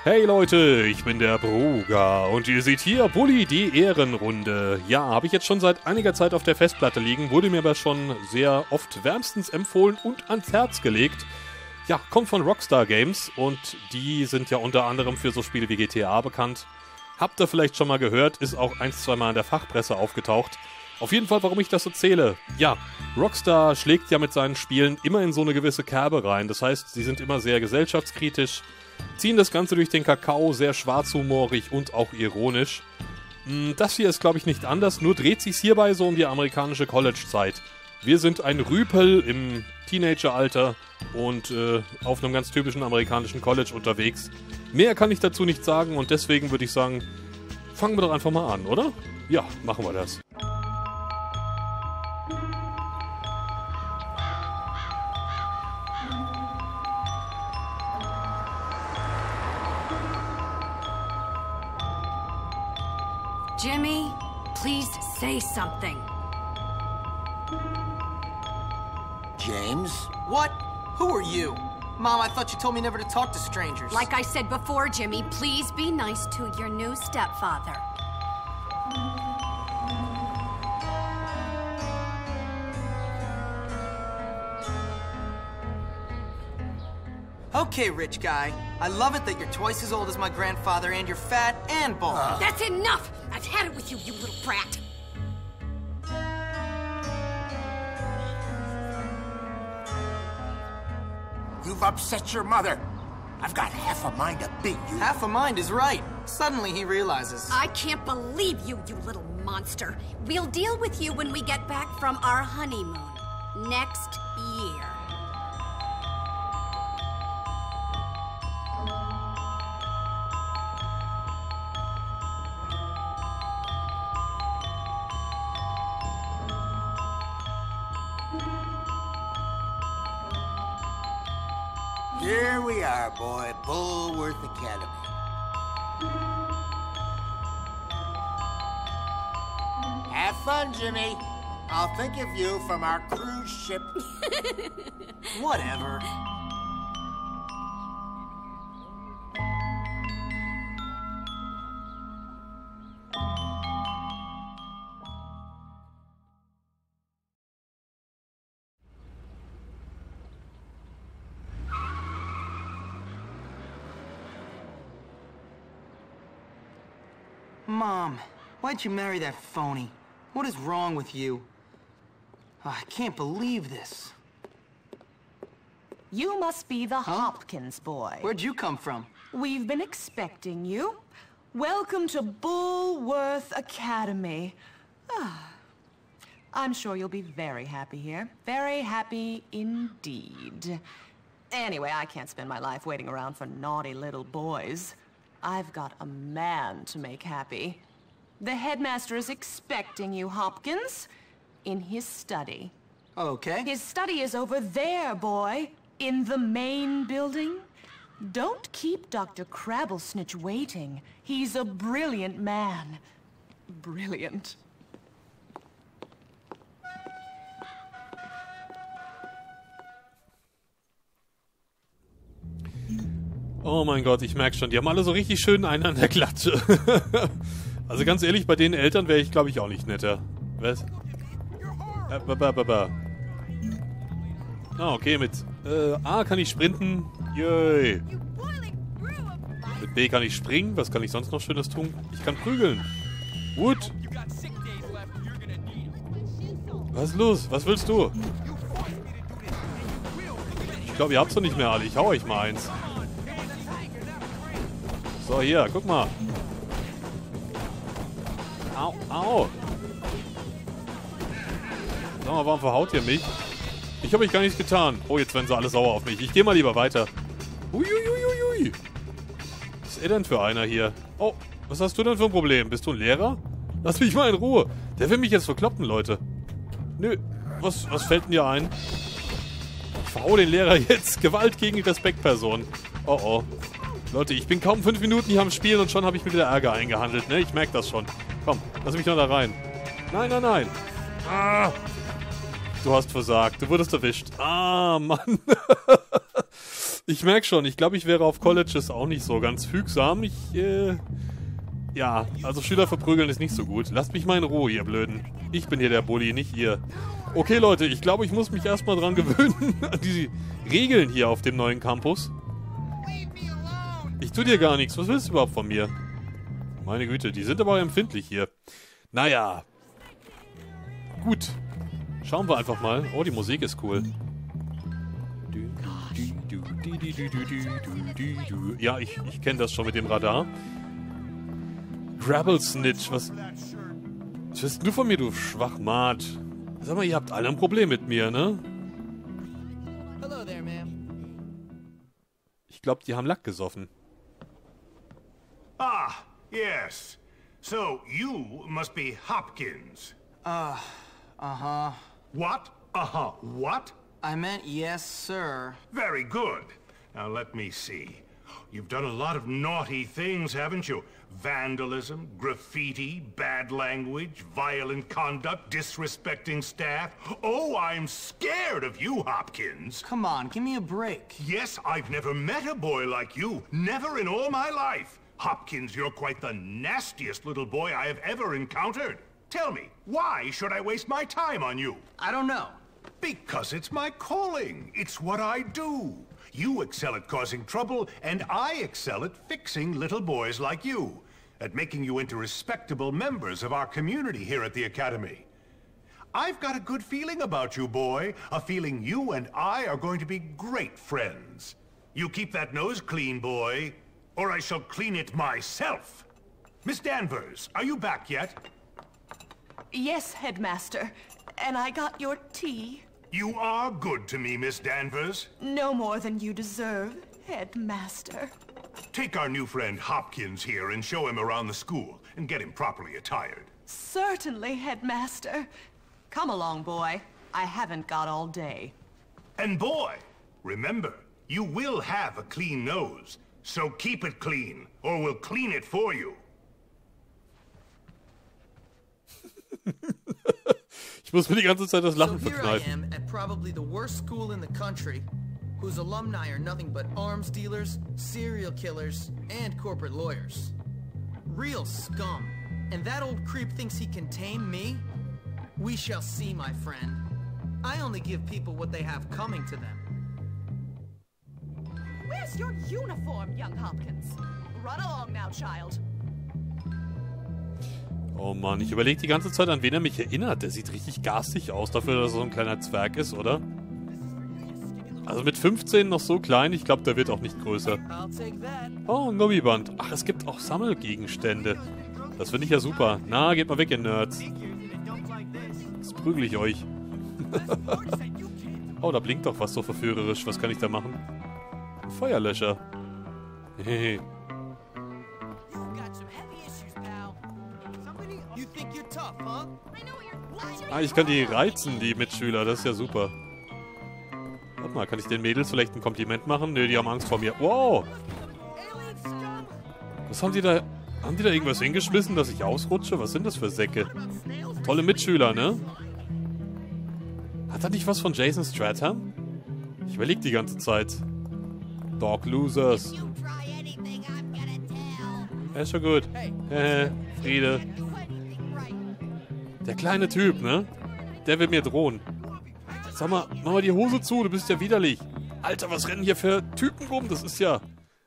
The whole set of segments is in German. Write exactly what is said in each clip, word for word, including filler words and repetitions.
Hey Leute, ich bin der Bruger und ihr seht hier Bully die Ehrenrunde. Ja, habe ich jetzt schon seit einiger Zeit auf der Festplatte liegen, wurde mir aber schon sehr oft wärmstens empfohlen und ans Herz gelegt. Ja, kommt von Rockstar Games und die sind ja unter anderem für so Spiele wie G T A bekannt. Habt ihr vielleicht schon mal gehört, ist auch ein, zwei Mal in der Fachpresse aufgetaucht. Auf jeden Fall, warum ich das so zähle. Ja, Rockstar schlägt ja mit seinen Spielen immer in so eine gewisse Kerbe rein. Das heißt, sie sind immer sehr gesellschaftskritisch, ziehen das Ganze durch den Kakao, sehr schwarzhumorig und auch ironisch. Das hier ist, glaube ich, nicht anders, nur dreht sich's hierbei so um die amerikanische College-Zeit. Wir sind ein Rüpel im Teenageralter und äh, auf einem ganz typischen amerikanischen College unterwegs. Mehr kann ich dazu nicht sagen und deswegen würde ich sagen, fangen wir doch einfach mal an, oder? Ja, machen wir das. Jimmy, please say something. James? What? Who are you? Mom, I thought you told me never to talk to strangers. Like I said before, Jimmy, please be nice to your new stepfather. Okay, rich guy. I love it that you're twice as old as my grandfather and you're fat and bald. Uh. That's enough! I've had it with you, you little brat. You've upset your mother. I've got half a mind to beat you. Half a mind is right. Suddenly he realizes. I can't believe you, you little monster. We'll deal with you when we get back from our honeymoon. Next year. Here we are, boy. Bullworth Academy. Have fun, Jimmy. I'll think of you from our cruise ship. Whatever. Mom, why'd you marry that phony? What is wrong with you? Oh, I can't believe this. You must be the Huh? Hopkins boy. Where'd you come from? We've been expecting you. Welcome to Bullworth Academy. Ah, I'm sure you'll be very happy here. Very happy indeed. Anyway, I can't spend my life waiting around for naughty little boys. I've got a man to make happy. The headmaster is expecting you, Hopkins, in his study. Okay. His study is over there, boy, in the main building. Don't keep Doctor Crabblesnitch waiting. He's a brilliant man. Brilliant. Oh mein Gott, ich merke schon, die haben alle so richtig schön einen an der Klatsche. Also ganz ehrlich, bei den Eltern wäre ich, glaube ich, auch nicht netter. Was? Äh, ba, ba, ba, ba. Ah, okay, mit äh, A kann ich sprinten. Yay. Mit B kann ich springen. Was kann ich sonst noch Schönes tun? Ich kann prügeln. Gut. Was ist los? Was willst du? Ich glaube, ihr habt's doch nicht mehr alle. Ich hau euch mal eins. So, hier, guck mal. Au, au. Sag mal, warum verhaut ihr mich? Ich habe euch gar nichts getan. Oh, jetzt werden sie alle sauer auf mich. Ich gehe mal lieber weiter. Uiuiuiui. Was ist er denn für einer hier? Oh, was hast du denn für ein Problem? Bist du ein Lehrer? Lass mich mal in Ruhe. Der will mich jetzt verkloppen, Leute. Nö, was, was fällt denn dir ein? Ich verhau den Lehrer jetzt. Gewalt gegen Respektpersonen. Oh, oh. Leute, ich bin kaum fünf Minuten hier am Spielen und schon habe ich mir wieder Ärger eingehandelt, ne? Ich merke das schon. Komm, lass mich noch da rein. Nein, nein, nein. Ah. Du hast versagt. Du wurdest erwischt. Ah, Mann. Ich merke schon, ich glaube, ich wäre auf Colleges auch nicht so ganz fügsam. Ich, äh... Ja, also Schüler verprügeln ist nicht so gut. Lasst mich mal in Ruhe, ihr Blöden. Ich bin hier der Bully, nicht ihr. Okay, Leute, ich glaube, ich muss mich erstmal dran gewöhnen, an die Regeln hier auf dem neuen Campus. Ich tu dir gar nichts. Was willst du überhaupt von mir? Meine Güte, die sind aber empfindlich hier. Naja. Gut. Schauen wir einfach mal. Oh, die Musik ist cool. Ja, ich, ich kenne das schon mit dem Radar. Grabble Snitch, was... Was willst du von mir, du Schwachmat? Sag mal, ihr habt alle ein Problem mit mir, ne? Ich glaube, die haben Lack gesoffen. Ah, yes. So, you must be Hopkins. Uh, uh-huh. What? Uh-huh. What? I meant yes, sir. Very good. Now let me see. You've done a lot of naughty things, haven't you? Vandalism, graffiti, bad language, violent conduct, disrespecting staff. Oh, I'm scared of you, Hopkins. Come on, give me a break. Yes, I've never met a boy like you. Never in all my life. Hopkins, you're quite the nastiest little boy I have ever encountered. Tell me, why should I waste my time on you? I don't know. Because it's my calling. It's what I do. You excel at causing trouble, and I excel at fixing little boys like you. At making you into respectable members of our community here at the Academy. I've got a good feeling about you, boy. A feeling you and I are going to be great friends. You keep that nose clean, boy, or I shall clean it myself. Miss Danvers, are you back yet? Yes, Headmaster. And I got your tea. You are good to me, Miss Danvers. No more than you deserve, Headmaster. Take our new friend Hopkins here and show him around the school and get him properly attired. Certainly, Headmaster. Come along, boy. I haven't got all day. And boy, remember, you will have a clean nose. So keep it clean, or we'll clean it for you. Ich muss mir die ganze Zeit das Lachen So here I verkneifen. am at probably the worst school in the country, whose alumni are nothing but arms dealers, serial killers, and corporate lawyers. Real scum. And that old creep thinks he can tame me? We shall see, my friend. I only give people what they have coming to them. Where's your uniform, young Hopkins? Run along now, child. Oh Mann, ich überlege die ganze Zeit, an wen er mich erinnert. Der sieht richtig garstig aus, dafür, dass er so ein kleiner Zwerg ist, oder? Also mit fünfzehn noch so klein, ich glaube, der wird auch nicht größer. Oh, ein Gummiband. Ach, es gibt auch Sammelgegenstände. Das finde ich ja super. Na, geht mal weg, ihr Nerds. Jetzt prügel ich euch. Oh, da blinkt doch was so verführerisch. Was kann ich da machen? Ein Feuerlöscher. Hehe. Ah, ich kann die reizen, die Mitschüler. Das ist ja super. Warte mal, kann ich den Mädels vielleicht ein Kompliment machen? Nö, die haben Angst vor mir. Wow! Was haben die da... Haben die da irgendwas hingeschmissen, dass ich ausrutsche? Was sind das für Säcke? Tolle Mitschüler, ne? Hat er nicht was von Jason Stratham? Ich überlege die ganze Zeit. Dog Losers. Ja, ist schon gut. Hehe, Friede. Der kleine Typ, ne? Der will mir drohen. Sag mal, mach mal die Hose zu, du bist ja widerlich. Alter, was rennen hier für Typen rum? Das ist ja...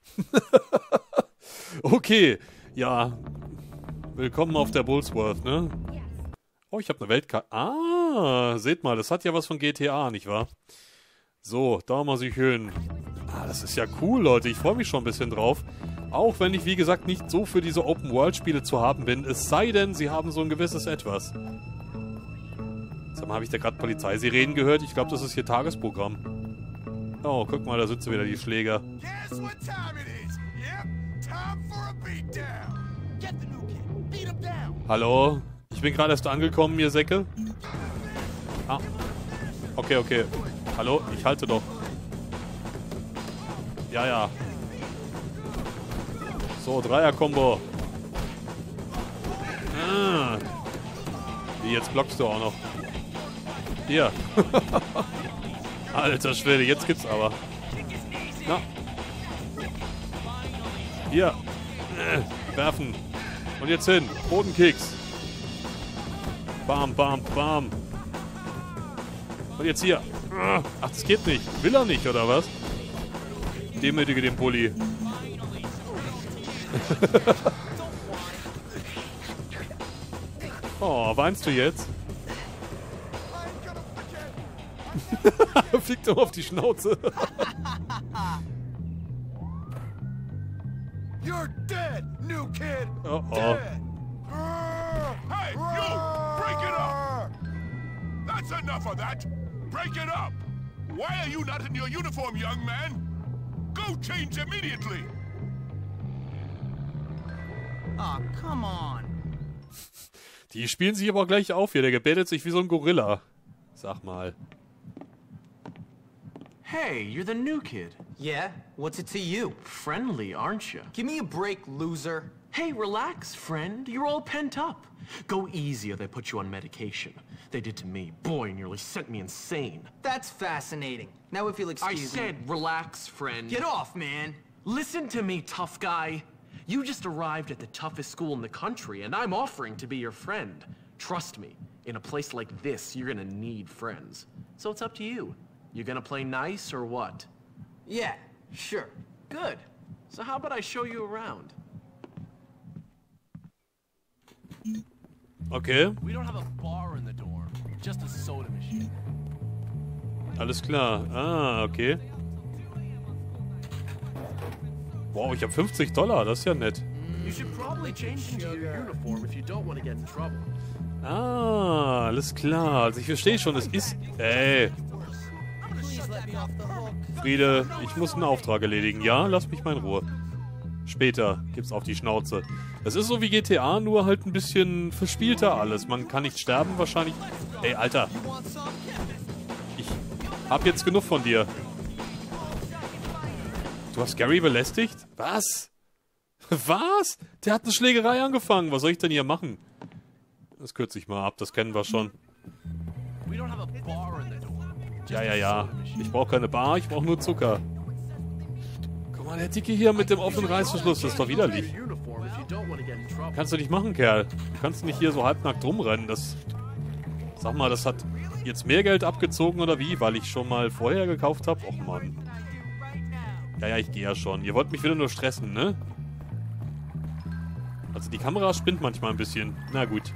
Okay, ja. Willkommen auf der Bullsworth, ne? Oh, ich habe eine Weltkarte. Ah, seht mal, das hat ja was von G T A, nicht wahr? So, da mal sich schön. Ah, das ist ja cool, Leute. Ich freue mich schon ein bisschen drauf. Auch wenn ich, wie gesagt, nicht so für diese Open-World-Spiele zu haben bin. Es sei denn, sie haben so ein gewisses Etwas. Sag mal, habe ich da gerade Polizeisirenen gehört? Ich glaube, das ist hier Tagesprogramm. Oh, guck mal, da sitzen wieder die Schläger. Hallo? Ich bin gerade erst angekommen, ihr Säcke. Ah. Okay, okay. Hallo? Ich halte doch. Ja, ja. So, Dreier-Kombo. Ah. Wie, jetzt blockst du auch noch. Hier. Alter Schwede, jetzt gibt's aber. Na. Hier. Äh, werfen. Und jetzt hin. Bodenkicks. Bam, bam, bam. Und jetzt hier. Ach, das geht nicht. Will er nicht, oder was? Demütige den Bulli. Oh, weinst du jetzt? Fliegt doch auf die Schnauze. You're dead, new kid. Oh oh. Dead. Hey, you! Break it up! That's enough of that! Break it up! Why are you not in your uniform, young man? Go change immediately! Aw, come on. Die spielen sich aber gleich auf hier. Der gebärdet sich wie so ein Gorilla. Sag mal. Hey, you're the new kid. Yeah? What's it to you? Friendly, aren't you? Give me a break, loser. Hey, relax, friend. You're all pent up. Go easy or they put you on medication. They did to me. Boy, nearly sent me insane. That's fascinating. Now if you'll I excuse me... said relax, friend. Get off, man! Listen to me, tough guy. You just arrived at the toughest school in the country, and I'm offering to be your friend. Trust me, in a place like this, you're gonna need friends. So it's up to you. You gonna play nice or what? Yeah, sure. Good. So how about I show you around? Okay. We don't have a bar in the dorm, just a soda machine. Alles klar. Ah, okay. Wow, ich habe fünfzig Dollar. Das ist ja nett. You should probably change into your uniform if you don't want to get in trouble. Ah, alles klar. Also ich verstehe schon, es ist... Ey. Friede, ich muss einen Auftrag erledigen. Ja, lass mich mal in Ruhe. Später gibt's auf die Schnauze. Das ist so wie G T A, nur halt ein bisschen verspielter alles. Man kann nicht sterben wahrscheinlich. Ey, Alter. Ich hab jetzt genug von dir. Du hast Gary belästigt? Was? Was? Der hat eine Schlägerei angefangen. Was soll ich denn hier machen? Das kürze ich mal ab, das kennen wir schon. Ja, ja, ja. Ich brauche keine Bar, ich brauche nur Zucker. Guck mal, der Dicke hier mit dem offenen Reißverschluss, das ist doch widerlich. Kannst du nicht machen, Kerl. Du kannst nicht hier so halbnackt rumrennen. Das... Sag mal, das hat jetzt mehr Geld abgezogen oder wie? Weil ich schon mal vorher gekauft habe? Och, Mann. Ja, ja, ich gehe ja schon. Ihr wollt mich wieder nur stressen, ne? Also die Kamera spinnt manchmal ein bisschen. Na gut.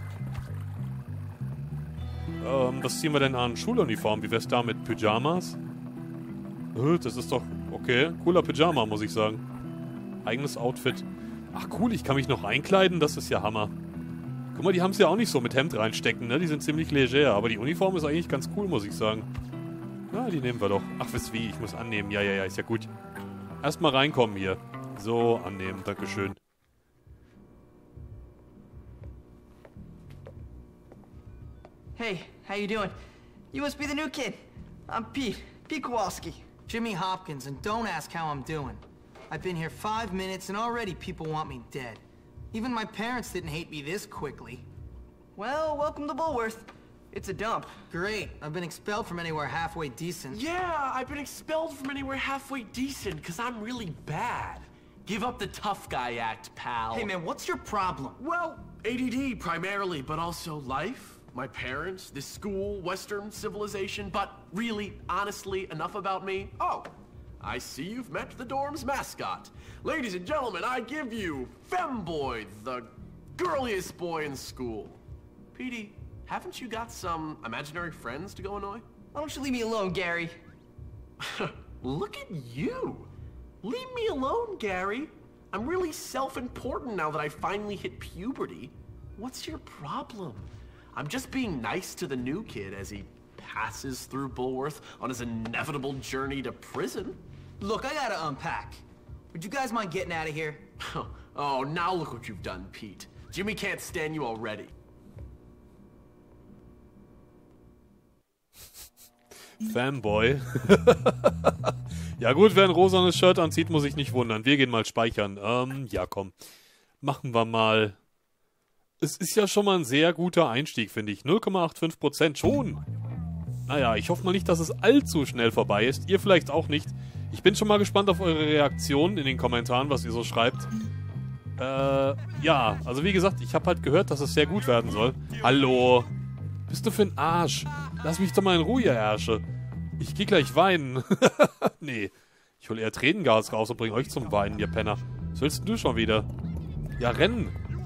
Ähm, was ziehen wir denn an? Schuluniform. Wie wär's da mit Pyjamas? Äh, das ist doch... Okay, cooler Pyjama, muss ich sagen. Eigenes Outfit. Ach cool, ich kann mich noch einkleiden. Das ist ja Hammer. Guck mal, die haben es ja auch nicht so mit Hemd reinstecken, ne? Die sind ziemlich leger. Aber die Uniform ist eigentlich ganz cool, muss ich sagen. Ja, die nehmen wir doch. Ach, wisst wie, ich muss annehmen. Ja, ja, ja, ist ja gut. Erstmal reinkommen hier. So, annehmen. Dankeschön. Hey, how you doing? You must be the new kid. I'm Pete. Pete Kowalski. Jimmy Hopkins, and don't ask how I'm doing. I've been here five minutes and already people want me dead. Even my parents didn't hate me this quickly. Well, welcome to Bullworth. It's a dump. Great. I've been expelled from anywhere halfway decent. Yeah, I've been expelled from anywhere halfway decent because I'm really bad. Give up the tough guy act, pal. Hey man, what's your problem? Well, A D D primarily, but also life, my parents, this school, Western civilization, but really, honestly, enough about me. Oh, I see you've met the dorm's mascot. Ladies and gentlemen, I give you Femboy, the girliest boy in school. Petey, haven't you got some imaginary friends to go annoy? Why don't you leave me alone, Gary? Look at you. Leave me alone, Gary. I'm really self-important now that I finally hit puberty. What's your problem? I'm just being nice to the new kid as he passes through Bullworth on his inevitable journey to prison. Look, I gotta unpack. Would you guys mind getting out of here? Oh, now look what you've done, Pete. Jimmy can't stand you already. Fanboy. Ja gut, wer ein rosanes Shirt anzieht, muss ich nicht wundern. Wir gehen mal speichern. Ähm, ja komm. Machen wir mal. Es ist ja schon mal ein sehr guter Einstieg, finde ich. null Komma fünfundachtzig Prozent schon. Naja, ich hoffe mal nicht, dass es allzu schnell vorbei ist. Ihr vielleicht auch nicht. Ich bin schon mal gespannt auf eure Reaktionen in den Kommentaren, was ihr so schreibt. Äh, ja, also wie gesagt, ich habe halt gehört, dass es sehr gut werden soll. Hallo? Bist du für ein Arsch? Lass mich doch mal in Ruhe, ihr Ärsche. Ich geh gleich weinen. Nee, ich hol eher Tränengas raus und bring euch zum Weinen, ihr Penner. Was willst du schon wieder? Ja, rennen.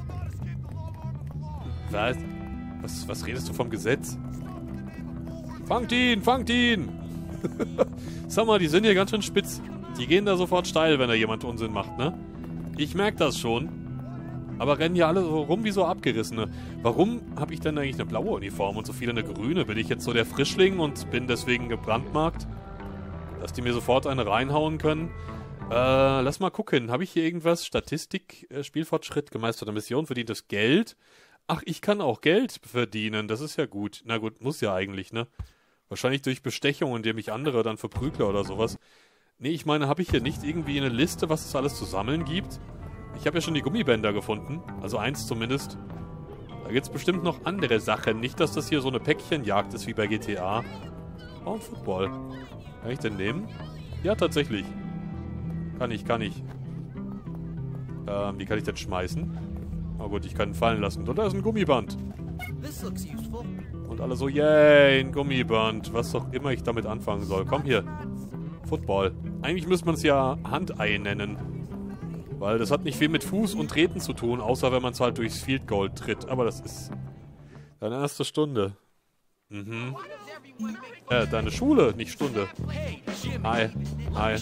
Was? Was, was redest du vom Gesetz? Fangt ihn, fangt ihn! Sag mal, die sind hier ganz schön spitz. Die gehen da sofort steil, wenn da jemand Unsinn macht, ne? Ich merke das schon. Aber rennen hier alle so rum wie so Abgerissene. Warum habe ich denn eigentlich eine blaue Uniform und so viele eine grüne? Bin ich jetzt so der Frischling und bin deswegen gebrandmarkt? Dass die mir sofort eine reinhauen können? Äh, lass mal gucken. Habe ich hier irgendwas? Statistik, äh, Spielfortschritt, gemeisterte Mission, verdientes Geld. Ach, ich kann auch Geld verdienen. Das ist ja gut. Na gut, muss ja eigentlich, ne? Wahrscheinlich durch Bestechung, indem ich andere dann verprügle oder sowas. Nee, ich meine, habe ich hier nicht irgendwie eine Liste, was es alles zu sammeln gibt? Ich habe ja schon die Gummibänder gefunden. Also eins zumindest. Da gibt es bestimmt noch andere Sachen. Nicht, dass das hier so eine Päckchenjagd ist wie bei G T A. Oh, ein Football. Kann ich den nehmen? Ja, tatsächlich. Kann ich, kann ich. Ähm, wie kann ich denn schmeißen? Oh gut, ich kann ihn fallen lassen. Und da ist ein Gummiband. Und alle so, yay, ein Gummiband. Was auch immer ich damit anfangen soll. Komm hier. Football. Eigentlich müsste man es ja Handei nennen. Weil das hat nicht viel mit Fuß und Treten zu tun, außer wenn man es halt durchs Field Goal tritt. Aber das ist deine erste Stunde. Mhm. Äh, deine Schule, nicht Stunde. Hi. Hi.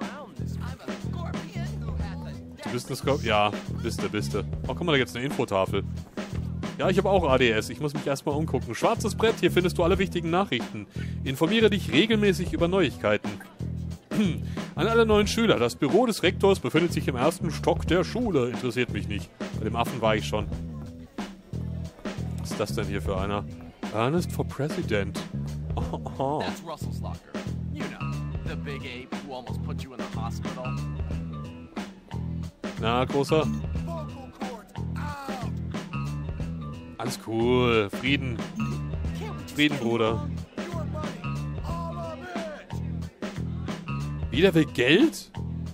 Du bist eine Skorpion? Ja, bist du, bist du. Oh, guck mal, da gibt's eine Infotafel. Ja, ich habe auch A D S. Ich muss mich erstmal umgucken. Schwarzes Brett, hier findest du alle wichtigen Nachrichten. Informiere dich regelmäßig über Neuigkeiten. An alle neuen Schüler. Das Büro des Rektors befindet sich im ersten Stock der Schule. Interessiert mich nicht. Bei dem Affen war ich schon. Was ist das denn hier für einer? Ernest for President. Oh, oh. That's Russell's locker. You know, the big ape who almost put you in the hospital. Na, Großer? Alles cool. Frieden. Frieden, Bruder. Wieder will Geld?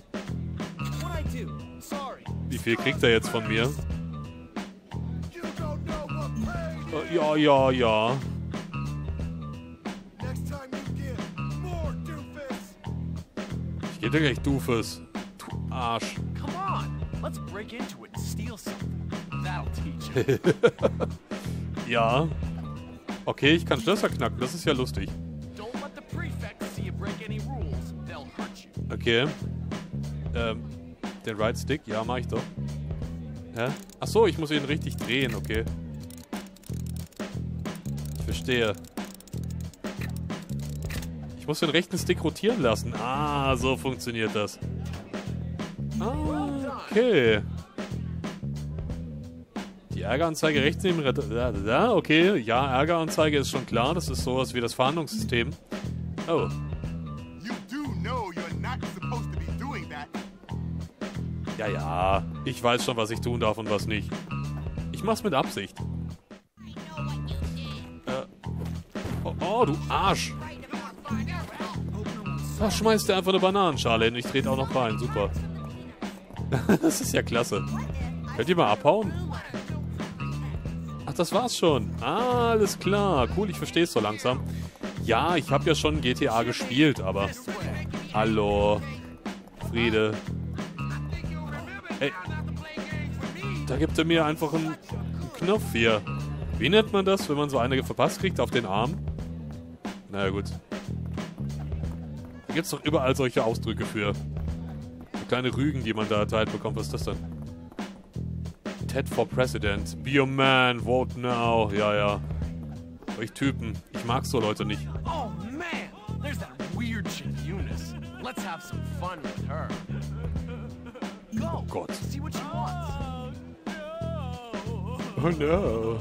Wie viel kriegt er jetzt von mir? Uh, ja, ja, ja. Ich geh dir gleich Doofus. Du Arsch. Come on, let's break into it and steal something. That'll teach you. Ja. Okay, ich kann Schlösser knacken. Das ist ja lustig. Don't let the prefect see you break any rules. They'll hurt you. Okay. Ähm, den Right Stick? Ja, mach ich doch. Hä? Achso, ich muss ihn richtig drehen, okay. Ich verstehe. Ich muss den rechten Stick rotieren lassen. Ah, so funktioniert das. Ah, okay. Die Ärgeranzeige rechts neben... Okay, ja, Ärgeranzeige ist schon klar. Das ist sowas wie das Fahndungssystem. Oh. Ja, ja. Ich weiß schon, was ich tun darf und was nicht. Ich mach's mit Absicht. Äh. Oh, oh, du Arsch. Da schmeißt er einfach eine Bananenschale hin. Ich trete auch noch rein. Super. Das ist ja klasse. Könnt ihr mal abhauen? Ach, das war's schon. Ah, alles klar. Cool, ich verstehe es so langsam. Ja, ich habe ja schon G T A gespielt, aber... Hallo. Friede. Ey. Da gibt er mir einfach einen, einen Knopf hier. Wie nennt man das, wenn man so eine verpasst kriegt auf den Arm? Naja, gut. Da gibt's doch überall solche Ausdrücke für. So kleine Rügen, die man da erteilt bekommt. Was ist das denn? Ted for President. Be a man, vote now. Ja, ja. Euch Typen. Ich mag so Leute nicht. Oh man, there's that weird chick Eunice. Let's have some fun with her. Go. Oh Gott. See what she wants. Oh no.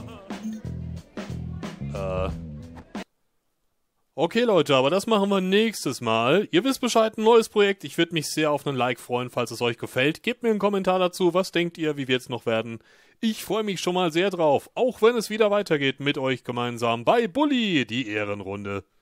Äh. Okay, Leute, aber das machen wir nächstes Mal. Ihr wisst Bescheid, ein neues Projekt. Ich würde mich sehr auf einen Like freuen, falls es euch gefällt. Gebt mir einen Kommentar dazu. Was denkt ihr, wie wir jetzt noch werden? Ich freue mich schon mal sehr drauf. Auch wenn es wieder weitergeht mit euch gemeinsam bei Bully, die Ehrenrunde.